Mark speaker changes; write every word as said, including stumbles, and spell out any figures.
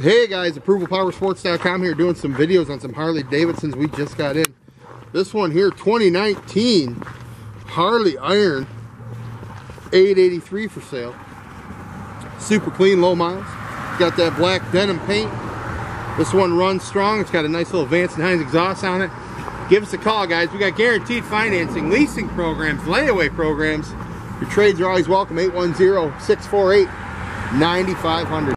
Speaker 1: Hey guys, approval power sports dot com here doing some videos on some Harley Davidsons we just got in. This one here, twenty nineteen Harley Iron eight eighty-three for sale. Super clean, low miles. Got that black denim paint. This one runs strong. It's got a nice little Vance and Hines exhaust on it. Give us a call, guys. We got guaranteed financing, leasing programs, layaway programs. Your trades are always welcome. eight one zero, six four eight, nine five zero zero.